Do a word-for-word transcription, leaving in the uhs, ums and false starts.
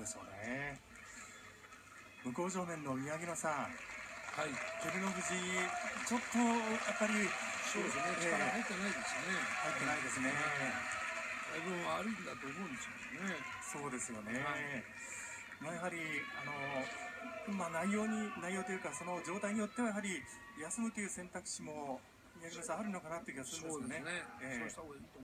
ですよね。向正面の宮城野さん、 はい、 照ノ富士、ちょっとやっぱり、 そうですね、力入ってないですね。 入ってないですね。 だいぶ悪いんだと思うんですけどね。 そうですよね。 はい、 まあやはりあの、まあ、内容に内容というかその状態によってはやはり休むという選択肢も宮城野さんあるのかなという気がするんですよね。 そうですね。 えーそうした方がいいと思います。